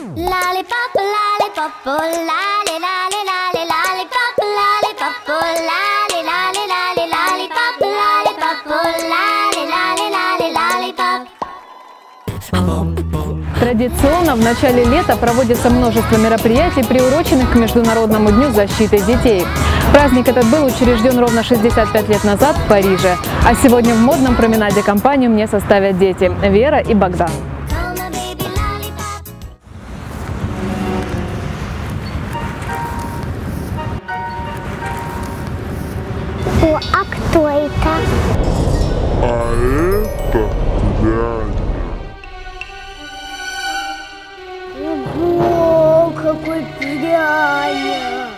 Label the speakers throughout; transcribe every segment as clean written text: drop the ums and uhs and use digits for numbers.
Speaker 1: Lollipop, lollipop, oh, lolly, lolly, lolly, lollipop, lollipop, oh, lolly, lolly, lolly, lollipop, lollipop, oh, lolly, lolly, lolly, lollipop.
Speaker 2: Традиционно в начале лета проводится множество мероприятий, приуроченных к Международному дню защиты детей. Праздник этот был учрежден ровно 65 лет назад в Париже. А сегодня в модном променаде компанию мне составят дети Вера и Богдан.
Speaker 1: О, а кто это?
Speaker 3: А это дядя.
Speaker 1: Ого, какой пряня!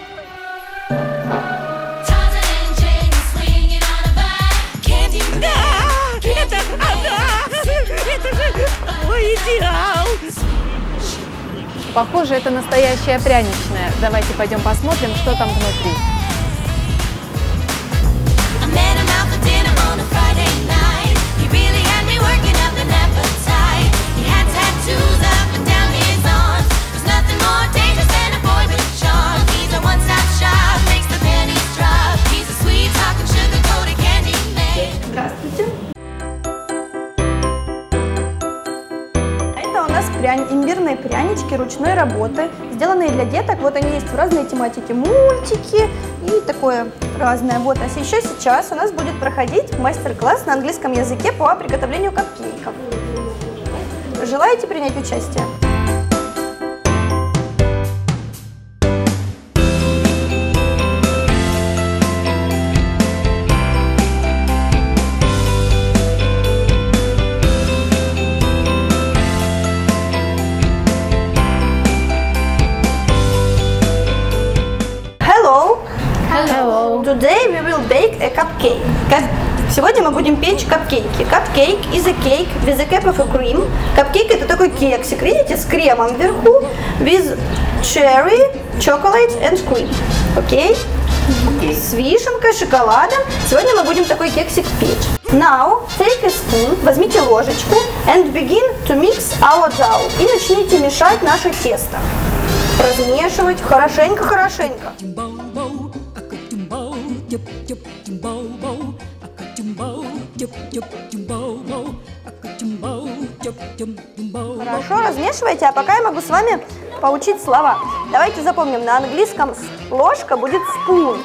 Speaker 4: Это же мой идеал!
Speaker 2: Похоже, это настоящая пряничная. Давайте пойдем посмотрим, что там внутри.
Speaker 5: Имбирные прянички ручной работы, сделанные для деток. Вот они есть в разной тематике, мультики и такое разное. Вот, а еще сейчас у нас будет проходить мастер-класс на английском языке по приготовлению капкейков. Желаете принять участие? Today we will bake a cupcake. Сегодня мы будем печь капкейки. Cupcake is a cake with a cap of a cream. Капкейк — это такой кексик, видите, с кремом вверху, with cherry, chocolate and cream. Окей? С вишенкой, шоколадом. Сегодня мы будем такой кексик печь. Now take a spoon, возьмите ложечку and begin to mix our dough. И начните мешать наше тесто. Размешивать хорошенько-хорошенько. Хорошо, размешивайте, а пока я могу с вами поучить слова. Давайте запомним, на английском ложка будет spoon.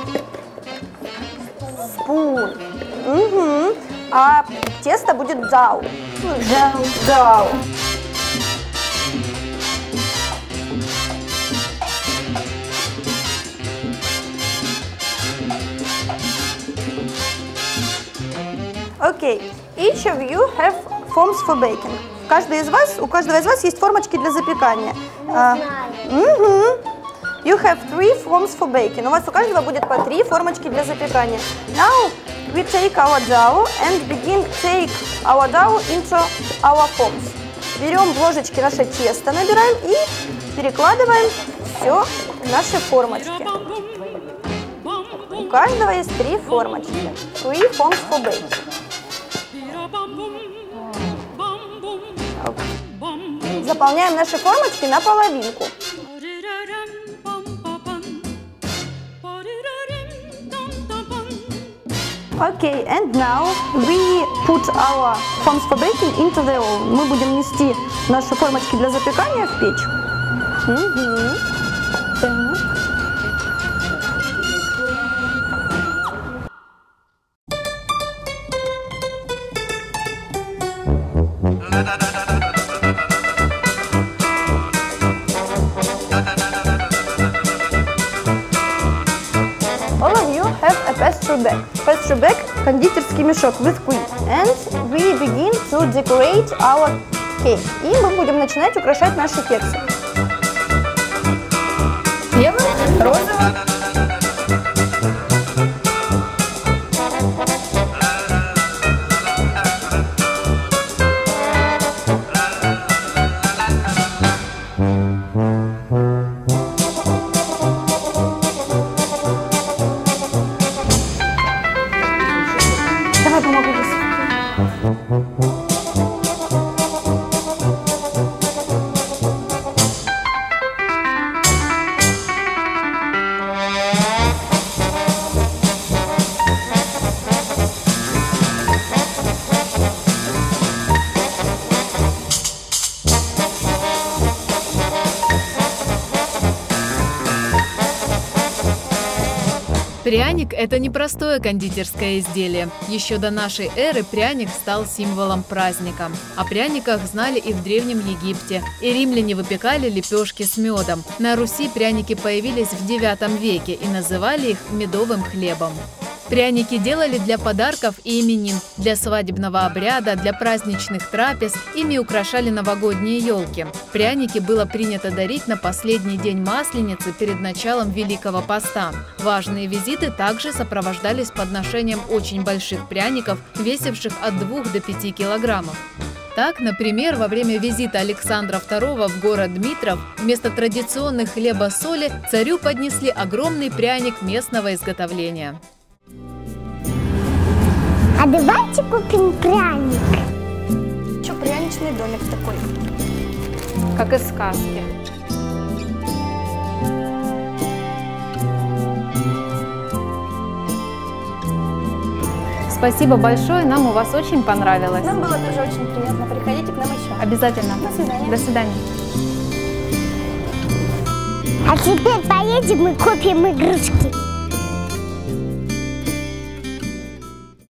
Speaker 5: Spoon. Угу. А тесто будет dough. Dough. Окей. Each of you have forms for baking. У каждого из вас есть формочки для запекания. You have 3 forms for baking. У вас у каждого будет по 3 формочки для запекания. Now we take our dough and begin take our dough into our forms. Берем в ложечки наше тесто, набираем и перекладываем все в наши формочки. У каждого есть 3 формочки. 3 forms for baking. Заполняем наши формочки на половинку. Okay, and now we put our forms for baking into the oven. Мы будем нести наши формочки для запекания в печь. All of you have a pastry bag. Pastry bag – кондитерский мешок with cream. And we begin to decorate our cake. И мы будем начинать украшать наши кексы. Белым, розовым. Давай помогу здесь.
Speaker 2: Пряник – это не простое кондитерское изделие. Еще до нашей эры пряник стал символом праздника. О пряниках знали и в Древнем Египте. И римляне выпекали лепешки с медом. На Руси пряники появились в IX веке и называли их медовым хлебом. Пряники делали для подарков и именин, для свадебного обряда, для праздничных трапез, ими украшали новогодние елки. Пряники было принято дарить на последний день Масленицы перед началом Великого Поста. Важные визиты также сопровождались подношением очень больших пряников, весивших от 2 до 5 килограммов. Так, например, во время визита Александра II в город Дмитров вместо традиционных хлеба-соли царю поднесли огромный пряник местного изготовления.
Speaker 1: А давайте купим пряник.
Speaker 5: Еще пряничный домик такой.
Speaker 2: Как из сказки. Спасибо большое, нам у вас очень понравилось.
Speaker 5: Нам было тоже очень приятно. Приходите к нам еще.
Speaker 2: Обязательно.
Speaker 5: До свидания.
Speaker 2: До свидания.
Speaker 1: А теперь поедем и купим игрушки.